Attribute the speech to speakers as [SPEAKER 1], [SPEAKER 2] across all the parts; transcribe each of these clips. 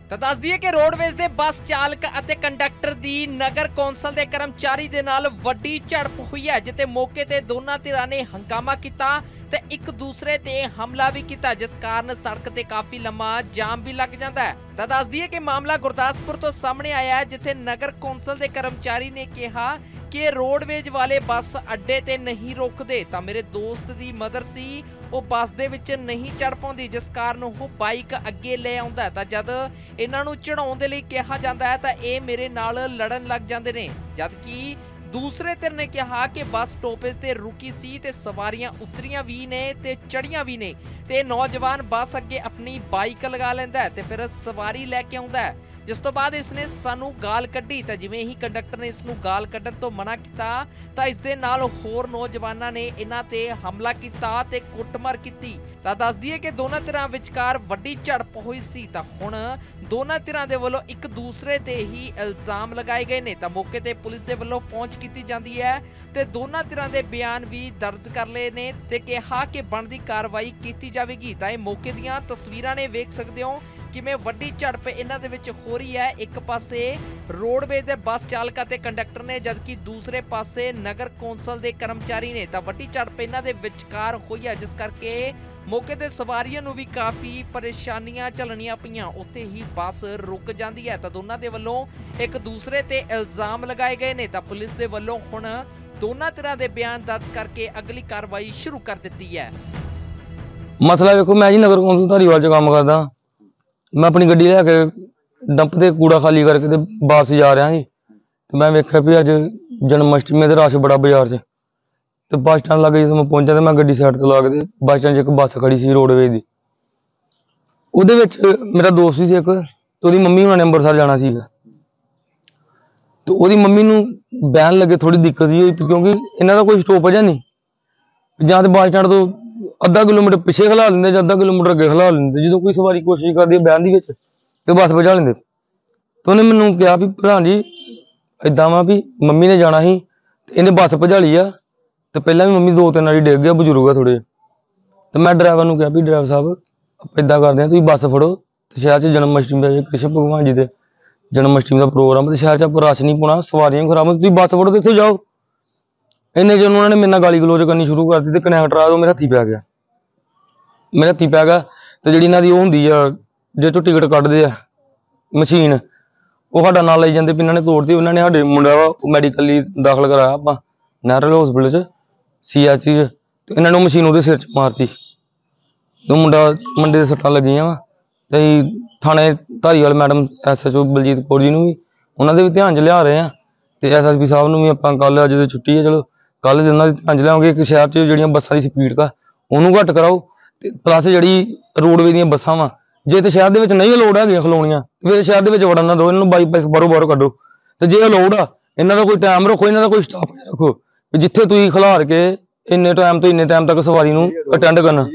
[SPEAKER 1] ਤਾਂ ਦੱਸ ਦਈਏ ਕਿ ਰੋਡਵੇਜ਼ ਦੇ ਬੱਸ ਚਾਲਕ ਅਤੇ ਕੰਡਕਟਰ ਦੀ ਨਗਰ ਕੌਂਸਲ ਦੇ ਕਰਮਚਾਰੀ ਦੇ ਨਾਲ ਵੱਡੀ ਝੜਪ ਹੋਈ ਹੈ, ਜਿੱਥੇ ਮੌਕੇ ਤੇ ਦੋਨਾਂ ਧਿਰਾਂ ਨੇ ਹੰਗਾਮਾ ਕੀਤਾ ਤੇ ਇੱਕ ਦੂਸਰੇ ਤੇ ਹਮਲਾ ਵੀ ਕੀਤਾ, ਜਿਸ ਕਾਰਨ ਸੜਕ ਤੇ ਕਾਫੀ ਲੰਮਾ ਜਾਮ ਵੀ ਲੱਗ ਜਾਂਦਾ ਹੈ। ਤਾਂ ਦੱਸ ਦਈਏ ਕਿ ਮਾਮਲਾ ਗੁਰਦਾਸਪੁਰ ਤੋਂ ਸਾਹਮਣੇ ਆਇਆ ਹੈ, ਜਿੱਥੇ ਨਗਰ ਕੌਂਸਲ ਦੇ ਕਰਮਚਾਰੀ ਨੇ ਕਿਹਾ ਕਿ ਰੋਡਵੇਜ਼ ਵਾਲੇ ਬੱਸ ਅੱਡੇ ਤੇ ਨਹੀਂ ਰੁਕਦੇ। ਤਾਂ ਮੇਰੇ ਦੋਸਤ ਦੀ ਮਦਰ ਸੀ, ਉਹ ਬੱਸ ਦੇ ਵਿੱਚ ਨਹੀਂ ਚੜ ਪਾਉਂਦੀ, ਜਿਸ ਕਾਰਨ ਉਹ ਬਾਈਕ ਅੱਗੇ ਲੈ ਆਉਂਦਾ। ਤਾਂ ਜਦ ਇਹਨਾਂ ਨੂੰ ਚੜਾਉਣ ਦੇ ਲਈ ਕਿਹਾ ਜਾਂਦਾ ਹੈ ਤਾਂ ਇਹ ਮੇਰੇ ਨਾਲ ਲੜਨ ਲੱਗ ਜਾਂਦੇ ਨੇ, ਜਦਕਿ ਦੂਸਰੇ ਧਿਰ ਨੇ ਕਿਹਾ ਕਿ ਬੱਸ ਸਟਾਪੇਜ ਤੇ ਰੁਕੀ ਸੀ ਤੇ ਸਵਾਰੀਆਂ ਉਤਰੀਆਂ ਵੀ ਨੇ ਤੇ ਚੜੀਆਂ ਵੀ ਨੇ, ਤੇ ਨੌਜਵਾਨ ਬੱਸ ਅੱਗੇ ਆਪਣੀ ਬਾਈਕ ਲਗਾ ਲੈਂਦਾ ਤੇ ਫਿਰ ਸਵਾਰੀ ਲੈ ਕੇ ਆਉਂਦਾ, ਜਿਸ ਤੋਂ ਬਾਅਦ ਇਸਨੇ ਸਾਨੂੰ ਗਾਲ ਕੱਢੀ। ਤਾਂ ਜਿਵੇਂ ਹੀ ਕੰਡਕਟਰ ਨੇ ਇਸ ਨੂੰ ਗਾਲ ਕੱਢਣ ਤੋਂ ਮਨਾ ਕੀਤਾ ਤਾਂ ਇਸ ਦੇ ਨਾਲ ਹੋਰ ਨੌਜਵਾਨਾਂ ਨੇ ਇਹਨਾਂ ਤੇ ਹਮਲਾ ਕੀਤਾ ਤੇ ਕੁੱਟਮਾਰ ਕੀਤੀ। ਤਾਂ ਦੱਸ ਦਈਏ ਕਿ ਦੋਨਾਂ ਧਿਰਾਂ ਵਿਚਕਾਰ ਵੱਡੀ ਝੜਪ ਹੋਈ ਸੀ। ਤਾਂ ਹੁਣ ਦੋਨਾਂ ਧਿਰਾਂ ਦੇ ਵੱਲੋਂ ਇੱਕ ਦੂਸਰੇ ਤੇ ਹੀ ਇਲਜ਼ਾਮ ਲਗਾਏ ਗਏ ਨੇ। ਤਾਂ ਮੌਕੇ ਤੇ ਪੁਲਿਸ ਦੇ ਵੱਲੋਂ ਪਹੁੰਚ ਕੀਤੀ ਜਾਂਦੀ ਹੈ ਤੇ ਦੋਨਾਂ ਧਿਰਾਂ ਦੇ ਬਿਆਨ ਵੀ ਦਰਜ ਕਰ ਲਏ ਨੇ ਤੇ ਕਿਹਾ ਕਿ ਬਣਦੀ ਕਾਰਵਾਈ ਕੀਤੀ ਜਾਵੇਗੀ। ਤਾਂ ਇਹ ਮੌਕੇ ਦੀਆਂ ਤਸਵੀਰਾਂ ਨੇ, ਵੇਖ ਸਕਦੇ ਹੋ ਕਿਵੇਂ ਵੱਡੀ ਝੜਪ ਇਹਨਾਂ ਦੇ ਵਿੱਚ ਹੋ ਰਹੀ ਹੈ। ਇੱਕ ਪਾਸੇ ਰੋਡਵੇਜ਼ ਦੇ ਬੱਸ ਚਾਲਕ ਅਤੇ ਕੰਡਕਟਰ ਨੇ, ਜਦਕਿ ਦੂਸਰੇ ਪਾਸੇ ਨਗਰ ਕੌਂਸਲ ਦੇ ਕਰਮਚਾਰੀ ਨੇ। ਤਾਂ ਵੱਡੀ ਝੜਪ ਇਹਨਾਂ ਦੇ ਵਿਚਕਾਰ ਹੋਈ ਹੈ, ਜਿਸ ਕਰਕੇ ਮੌਕੇ ਤੇ ਸਵਾਰੀਆਂ ਨੂੰ ਵੀ ਕਾਫੀ ਪਰੇਸ਼ਾਨੀਆਂ ਝੱਲਣੀਆਂ ਪਈਆਂ। ਉੱਥੇ ਹੀ ਬੱਸ ਰੁਕ ਜਾਂਦੀ ਹੈ। ਤਾਂ ਦੋਨਾਂ ਦੇ ਵੱਲੋਂ ਇੱਕ ਦੂਸਰੇ ਤੇ ਇਲਜ਼ਾਮ ਲਗਾਏ ਗਏ ਨੇ। ਤਾਂ ਪੁਲਿਸ ਦੇ ਵੱਲੋਂ ਹੁਣ ਦੋਨਾਂ ਤਰ੍ਹਾਂ ਦੇ ਬਿਆਨ ਦਰਜ ਕਰਕੇ ਅਗਲੀ ਕਾਰਵਾਈ ਸ਼ੁਰੂ ਕਰ ਦਿੱਤੀ ਹੈ।
[SPEAKER 2] ਮਸਲਾ ਵੇਖੋ, ਮੈਂ ਜੀ ਨਗਰ ਕੌਂਸਲ ਧਾਰੀਵਾਲ 'ਚ ਕੰਮ ਕਰਦਾ। मैं अपनी गड्डी लैके डंप ते कूड़ा खाली करके ते वापस जा रहा जी। तो मैं वेख्या भी अज जन्माष्टमी ते रश बड़ा बाजार च, तो बस स्टैंड लागे जिस मैं पहुंचा तो मैं गड्डी साइड तो ला के बस स्टैंड च एक बस खड़ी सी रोडवेज दी। उहदे विच मेरा दोस्त सी एक, तो ओहदी मम्मी हुणां ने अंबरसर जाना सी। तो ओहदी मम्मी नूं बहन लगे थोड़ी दिक्कत जी, क्योंकि इन्हां दा कोई स्टॉपेज है नहीं, जां ते बस स्टैंड तो अद्धा किलोमीटर पिछे खिला लेंदे, अद्धा किलोमीटर अगे खिला लेंदे। जो कोई सवारी कोशिश करती है बहन दी तो बस भजा लेंदे। तो उन्हें मैनू कहा भी प्रधान जी इदां वा भी मम्मी ने जाना ही, इन्हें बस भजा ली आ, तो पहला भी मम्मी 2-3 वारी डिग गया, बजुर्ग है थोड़े। तो मैं ड्राइवर नूं कहा भी ड्राइवर साहब इदां करदे तुसीं बस फड़ो, तो शहर च जन्माष्टमी का कृष्ण भगवान जी के जन्माष्टमी का प्रोग्राम, तो शहर च आप रश नहीं पाउणा, सवारियां भी खराब, तुसीं बस फड़ो तो इत्थों जाओ। इन्ने चिर उन्होंने मेरे नाल गाली गलोच करनी शुरू कर दी। तो कनैक्टर आ मेरे हत्थी पै गया, मेरे हत्थी पै गया। तो जी इन्हों की होंगी आ जो तो टिकट कटते हैं मशीन, वो साडा नाल लाई जाते भी इन्होंने तोड़ती। उन्होंने साडे मुंडा मैडिकली दाखिल कराया आप नैहरल हॉस्पिटल CHC। तो इन्होंने मशीन वो सिर च मारती, तो मुंडा मंडे से सट्टां लगियां वा। तो थाने धारीवाल मैडम SHO बलजीत कौर जी भी उन्होंने भी ध्यान च लिया रहे हैं, तो SSP साहब नूं भी आपां कल अज छुट्टी है, चलो कल उन्होंने ध्यान च लियाओगे कि शहर च जिहड़ियां बसां दी स्पीड का उन्होंने घट कराओ, प्लस जी रोडवे दी बसां वा जे तो शहर के नहीं अलाउड है खलोनियां, फिर शहर के वड़न ना दो, इन्होंने बाईपास बाहरों कड्डो। तो जे अलाउड आ इन्हों का कोई टाइम रखो, इन्हों का कोई स्टाफ रखो, जिथे तुसीं खिलार के इन्ने टाइम तो इन्ने टाइम तक सवारी नूं अटेंड करना।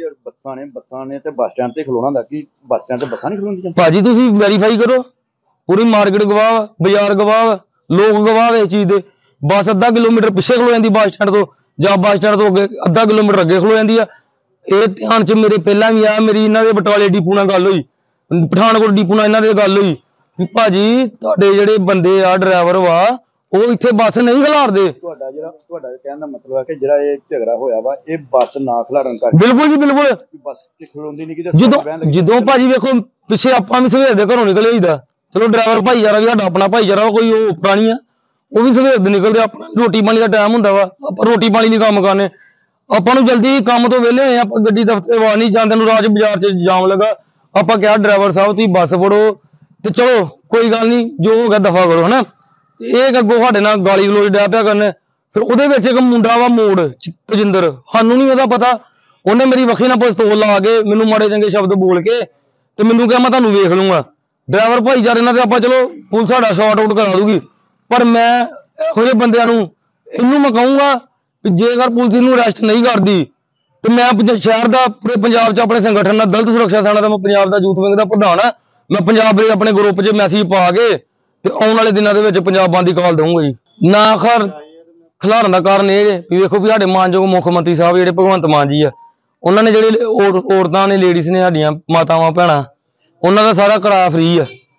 [SPEAKER 2] भाजी तुसीं वेरीफाई करो, पूरी मार्केट गवाह, बाजार गवाह, लोग गवाह इस चीज़ के। बस अद्धा किलोमीटर पिछे खलो जाती बस स्टैंड तो, या बस स्टैंड तो अगे अद्धा किलोमीटर अगे खलो जाती है। ये ध्यान च मेरे पहला भी आया, मेरी इन्हों के बटाले डिपू नाल गल हुई, पठानकोट डिपू नाल इन्हों गल हुई भी भाजी तुहाडे जिहड़े बंदे आ ड्राइवर वा वो इत्थे बस नहीं खिलारदे।
[SPEAKER 3] कहने का मतलब है कि जिहड़ा ये झगड़ा होया वा ये बस ना खिलारन कर।
[SPEAKER 2] बिल्कुल जी बिल्कुल,
[SPEAKER 3] बस खलोंदी नहीं कि
[SPEAKER 2] जो भाजी वेखो पिछे आपां भी सवेर दे घरों निकले होईदा, चलो ड्राइवर भाईचारा भी साडा अपना भाईचारा, कोई वो पुरानी है वो भी सवेर दे निकलदे, अपना रोटी पानी का टाइम हुंदा वा, आपां रोटी पानी दी कम्म करने, आपां नूं जल्दी काम तो वेले होए आपां गड्डी दफ्तर वा नहीं जांदे नूं राज बाजार च जाम लगा, आपां कहा ड्राइवर साहब तुसीं बस फड़ो ते चलो कोई गल नहीं जो हो गया दफा करो, है ना। ये अगों साडे नाल गाली गलोच डै पिया करन। फिर उहदे विच इक मुंडा वा मोड़ तजिंदर, सानूं नहीं ओहदा पता, उहने मेरी वक्खी नाल पिस्तौल ला के मैनूं माड़े चंगे शब्द बोल के ते मैनूं कहा मैं तुहानूं वेख लूंगा। ड्राइवर भाईचारे नाल ते आपां चलो पुलिस साडा शॉर्ट आउट करा दूगी, पर मैं इहो जिहे बंदिआं नूं इहनूं मैं कहूँगा कि जेकर पुलिस इहनूं अरैसट नहीं करदी तो मैं शहर का पूरे पंजाब च अपने संगठन दलित सुरक्षा सेना का मैं पंजाब का यूथ विंग का प्रधान है, मैं पंजाब के अपने ग्रुप च मैसेज पा के ते आने वाले दिनों के पंजाब बंद की कॉल दूंगा जी। ना खिलारन का कारण ये भी वेखो भी साडे मानयोग मुख मंत्री साहब जिहड़े भगवंत मान जी आ, उन्होंने जिहड़े औरतां ने लेडीज़ ने साडियां मातावां भैणां उन्हों का सारा किराया फ्री है,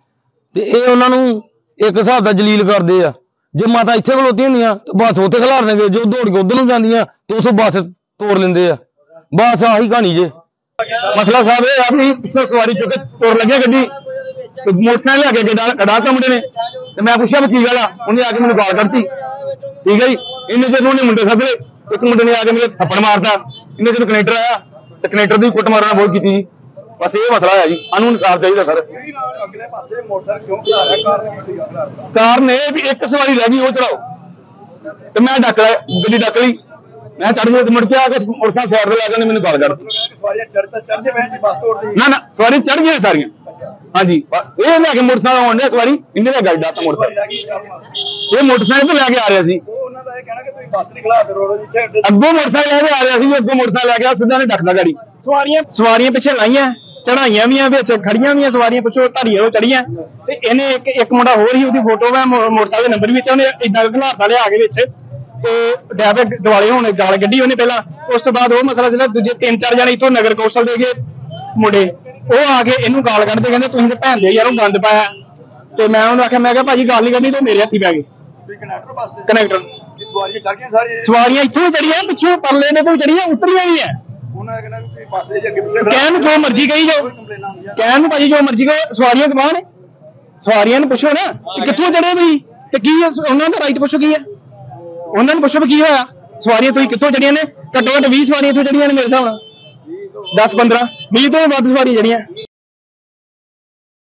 [SPEAKER 2] ਤੇ ਇਹ ਉਹਨਾਂ ਨੂੰ ਇੱਕ ਹਿਸਾਬ ਦਾ ਜਲੀਲ ਕਰਦੇ ਆ। ਜੇ ਮਾਤਾ ਇੱਥੇ ਖਲੋਤੀਆਂ ਹੁੰਦੀਆਂ ਤੇ ਬੱਸ ਉੱਥੇ ਖਿਲਾਰਨਗੇ, ਜੋ ਦੌੜ ਕੇ ਉਧਰ ਨੂੰ ਜਾਂਦੀਆਂ ਤੇ ਉੱਥੋਂ ਬੱਸ ਤੋੜ ਲੈਂਦੇ ਆ। ਬਸ ਆਹੀ ਕਹਾਣੀ ਜੇ।
[SPEAKER 4] ਮਸਲਾ ਸਾਹਿਬ ਇਹ ਆ ਵੀ ਪਿੱਛੋਂ ਸਵਾਰੀ ਚੁੱਕ ਕੇ ਤੋੜ ਲੱਗਿਆ ਗੱਡੀ ਤੇ ਮੋਟਰਸਾਈਕਲ ਲੈ ਕੇ ਕਢਾਤਾ ਮੁੰਡੇ ਨੇ ਤੇ ਮੈਂ ਪੁੱਛਿਆ ਵੀ ਕੀ ਗੱਲ ਆ, ਉਹਨੇ ਆ ਕੇ ਮੈਨੂੰ ਗਾਲ ਕੱਢਤੀ। ਠੀਕ ਹੈ ਜੀ। ਇੰਨੇ ਚਿਰ ਉਹਨੇ ਮੁੰਡੇ ਸੱਦ ਲਏ, ਇੱਕ ਮੁੰਡੇ ਨੇ ਆ ਕੇ ਮੇਰੇ ਥੱਪੜ ਮਾਰਤਾ। ਇੰਨੇ ਚਿਰ ਕਨੈਕਟਰ ਆਇਆ ਤੇ ਕਨੈਕਟਰ ਦੀ ਕੁੱਟ ਮਾਰਨਾ ਬਹੁਤ ਕੀਤੀ ਜੀ। ਬਸ ਇਹ ਮਸਲਾ ਹੈ ਜੀ, ਸਾਨੂੰ ਇਨਸਾਫ ਚਾਹੀਦਾ ਸਰ।
[SPEAKER 3] ਅਗਲੇ ਪਾਸੇ ਮੋਟਰਸਾਈਕਲ ਕਿਉਂ ਖੜਾ ਰਿਹਾ, ਕਾਰਨ ਕੀ ਸੀਗਾ ਖੜਾ ਰਿਹਾ?
[SPEAKER 4] ਕਾਰਨ ਇਹ ਵੀ ਇੱਕ ਸਵਾਰੀ ਰਹਿ ਗਈ, ਉਹ ਚੜਾਓ ਤੇ ਮੈਂ ਡੱਕ ਲਿਆ, ਗੱਡੀ ਡੱਕ ਲਈ। ਮੈਂ ਚੜ ਗਿਆ ਤੇ ਮੁੜ ਕੇ ਆ ਕੇ ਮੋਟਰਸਾਈਕਲ ਸਾਈਡ ਤੇ ਲਾ ਕੇ ਮੈਨੂੰ ਗਾਲ ਕੱਢਤੀ।
[SPEAKER 3] ਸਵਾਰੀਆਂ ਚੜ੍ਹਦੇ ਬੈਠ ਬੱਸ ਤੋੜਦੀ।
[SPEAKER 4] ਨਾ ਸਵਾਰੀ ਚੜ ਗਈਆਂ ਸਾਰੀਆਂ। ਹਾਂਜੀ ਇਹ ਲੈ ਕੇ ਮੋਟਰਸਾਈਕਲ ਆਉਣ ਡਿਆ ਸਵਾਰੀ, ਇਹਨੇ ਦਾ ਗੱਡੀ ਡਾਤਾ ਮੋਟਰਸਾਈਕਲ। ਇਹ ਮੋਟਰਸਾਈਕਲ ਤੇ ਲੈ ਕੇ ਆ ਰਿਹਾ ਸੀ।
[SPEAKER 3] ਉਹਨਾਂ ਦਾ ਇਹ ਕਹਿਣਾ ਕਿ ਤੁਸੀਂ ਬੱਸ ਨਹੀਂ ਖਲਾ ਦੇ ਰੋਡ ਜਿੱਥੇ
[SPEAKER 4] ਅੱਗੋਂ ਮੋਟਰਸਾਈਕਲ ਲੈ ਕੇ ਆ ਰਿਹਾ ਸੀ, ਅੱਗੋਂ ਮੋਟਰਸਾਈਕਲ ਲੈ ਕੇ ਸਿੱਧਾ ਨੇ ਡੱਕਦਾ ਗਾੜੀ। ਸਵਾਰੀਆਂ ਪਿੱਛੇ ਲਾਈਆਂ, ਚੜਾਈਆਂ ਵੀ ਆ, ਵਿੱਚ ਖੜੀਆਂ ਵੀ ਆ ਸਵਾਰੀਆਂ, ਪਿੱਛੋਂ ਧਾਰੀਆਂ ਉਹ ਚੜੀਆਂ ਤੇ ਇਹਨੇ ਇੱਕ ਮੁੰਡਾ ਹੋਰ ਹੀ, ਉਹਦੀ ਫੋਟੋ ਮੈਂ ਮੋਟਰਸਾਈਕਲ ਦੇ ਨੰਬਰ ਵਿੱਚ, ਉਹਨੇ ਇਦਾਂ ਘਲਾਰਦਾ ਲਿਆ ਕੇ ਵਿੱਚ ਤੇ ਡਰਾਈਵਰ ਦੁਆਲੇ ਹੋਣ ਗਾਲ ਕੱਢੀ ਉਹਨੇ ਪਹਿਲਾਂ। ਉਸ ਤੋਂ ਬਾਅਦ ਉਹ ਮਸਲਾ ਜਿਹੜਾ ਦੂਜੇ 3-4 ਜਣੇ ਇੱਥੋਂ ਨਗਰ ਕੌਂਸਲ ਦੇ ਗਏ ਮੁੰਡੇ, ਉਹ ਆ ਕੇ ਇਹਨੂੰ ਗਾਲ ਕੱਢਦੇ, ਕਹਿੰਦੇ ਤੁਸੀਂ ਤੇ ਭੈਣ ਦੇ ਯਾਰ ਉਹ ਗੰਦ ਪਾਇਆ। ਤੇ ਮੈਂ ਉਹਨੂੰ ਆਖਿਆ, ਮੈਂ ਕਿਹਾ ਭਾਜੀ ਗੱਲ ਨਹੀਂ ਕਰਨੀ, ਤੇ ਮੇਰੇ ਹੱਥੀ ਪੈ ਗਏ।
[SPEAKER 3] ਕਨੈਕਟਰ ਬੱਸ ਦੇ
[SPEAKER 4] ਕਨੈਕਟਰ
[SPEAKER 3] ਸਵਾਰੀਆਂ ਚੜ ਗਈਆਂ ਸਾਰੀਆਂ।
[SPEAKER 4] ਸਵਾਰੀਆਂ ਇੱਥੋਂ ਚੜੀਆਂ, ਪਿੱਛੋਂ ਪਰਲੇ ਨੇ ਤੋਂ ਚੜੀਆਂ, ਉਤਰੀਆਂ ਵੀ ਆ।
[SPEAKER 3] ਉਹਨਾਂ ਦਾ ਕਹਿਣਾ ਕਿ ਬੱਸ ਦੇ ਅੱਗੇ ਪਿੱਛੇ
[SPEAKER 4] ਕਹਿਣ ਨੂੰ ਜੋ ਮਰਜ਼ੀ ਕਹੀ ਜਾਓ,
[SPEAKER 3] ਕੰਪਲੇਨਾਂ ਆਉਂਦੀਆਂ।
[SPEAKER 4] ਕਹਿਣ ਨੂੰ ਭਾਜੀ ਜੋ ਮਰਜ਼ੀ ਕਹੋ, ਸਵਾਰੀਆਂ ਗਵਾਹ ਨੇ। ਸਵਾਰੀਆਂ ਨੂੰ ਪੁੱਛੋ ਨਾ ਕਿ ਕਿੱਥੋਂ ਚੜੇ ਤੁਸੀਂ ਤੇ ਕੀ ਉਹਨਾਂ ਦਾ ਰਾਈਟ ਪੁੱਛੋ ਕੀ ਹੈ, ਉਹਨਾਂ ਨੂੰ ਪੁੱਛੋ ਵੀ ਕੀ ਹੋਇਆ। ਸਵਾਰੀਆਂ ਤੁਸੀਂ ਕਿੱਥੋਂ ਚੜੀਆਂ ਨੇ? ਘੱਟੋ ਘੱਟ 20 ਸਵਾਰੀਆਂ ਇੱਥੋਂ ਚੜੀਆਂ ਨੇ ਮੇਰੇ ਹਿਸਾਬ ਨਾਲ, 10-15 20 ਤੋਂ ਵੱਧ ਸਵਾਰੀਆਂ ਚੜੀਆਂ।